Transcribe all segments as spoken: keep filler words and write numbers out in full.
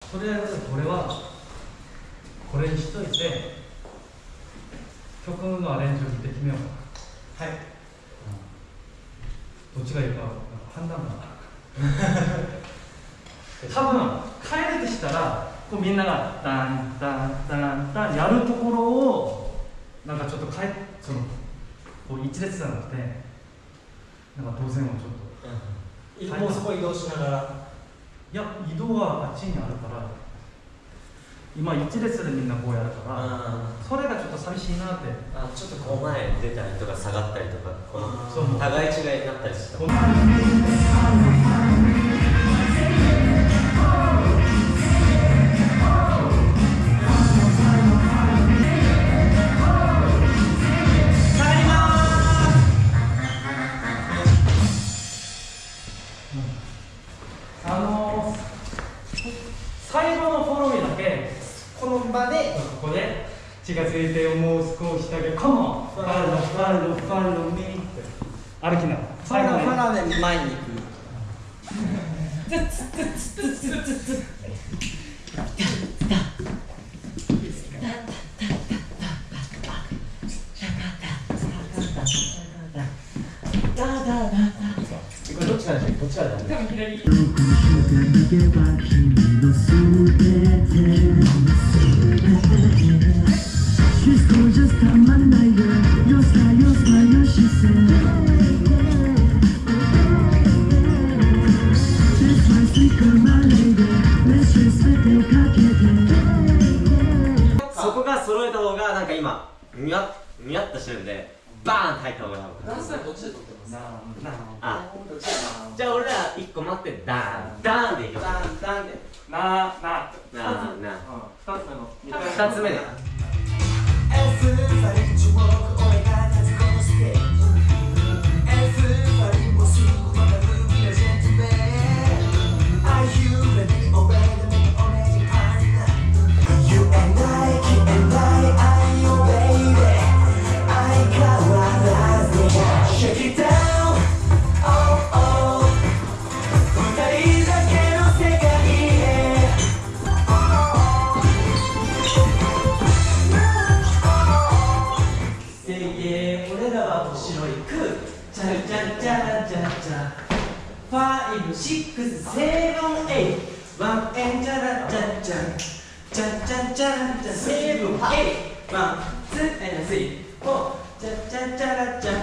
とりあえずこれはこれにしといて曲のアレンジを見て決めようか。はい、うん、どっちがいいか判断かな多分変えるとしたらこうみんながダンダンダンダンやるところをなんかちょっと変えそのこう一列じゃなくてなんか動線をちょっと、うん、もうそこ移動しながらいや移動はあっちにあるから今一列でみんなこうやるから、うん、それがちょっと寂しいなってあちょっとこう前に出たりとか下がったりとかこの互い違いになったりした。 あの最後のフォローだけこの場でここで近づいてよもう少しだけカモンファロファロファロミーって歩きながらファロファロで前に行くこれどっちからだどっちからだ多分左そこが揃えた方がなんか今ミワッミワッとしてるんでバーンって入った方がいい。 ダンスはどっちで撮ってます？ あ、じゃあ俺ら一個待ってダーンダーンでいきます。 ダンダンでななななな二つ目の二つ目でファイブ、シックス、セブン、エイト、ワン、エンチャラチャチャチャチャチャチャ、セブン、エイト、ワン、ツー、エン、スリー、フォー、チャチャチャラチャ、はい、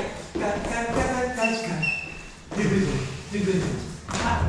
カカカカカカ、ドゥグドゥ、ドゥグドゥ、は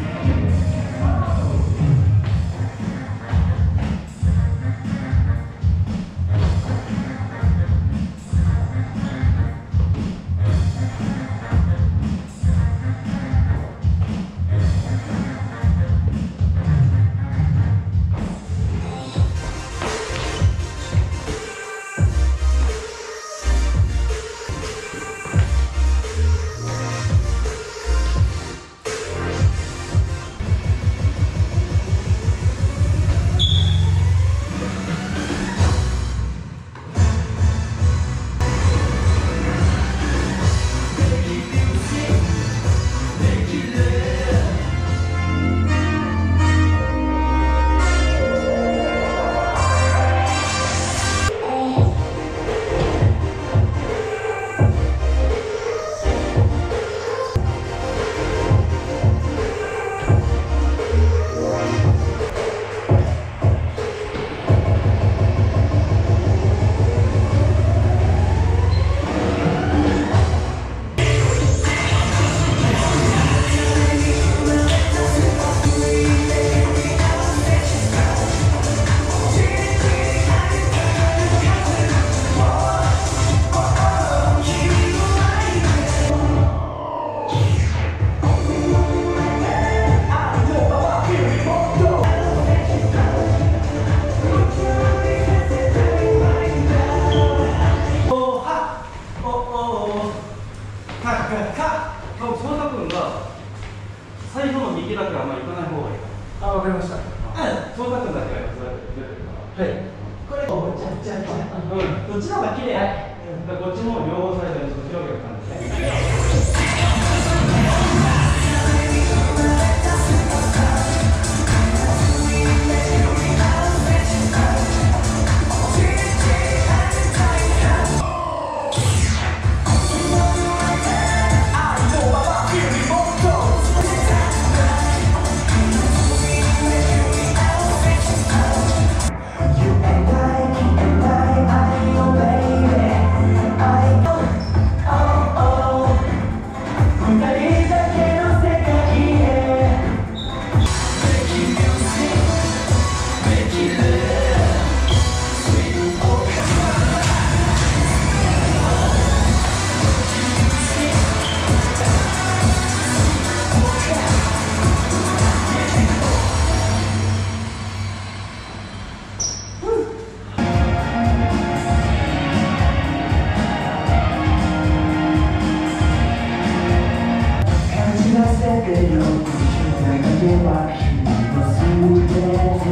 最後の右だけはあんまり行かない方がいい。あ、わかりました。うん。そうたくんだけは出てるから。はい。これ、おちゃちゃちゃ。うん。どっちの方が綺麗。はい。こっちも両方サイドにちょっと広げる感じで。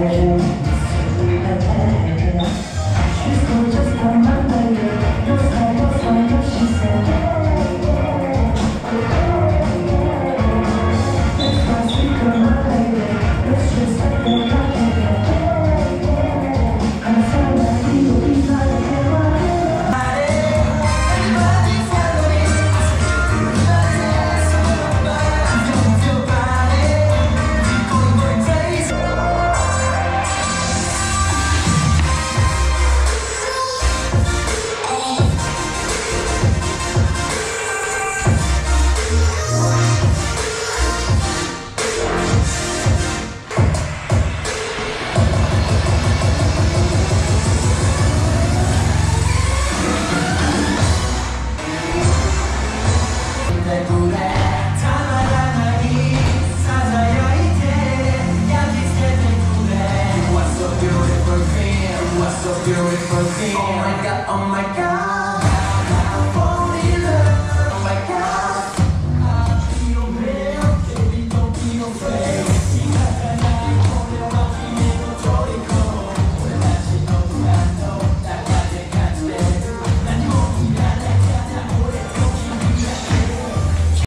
Oh my god, oh my god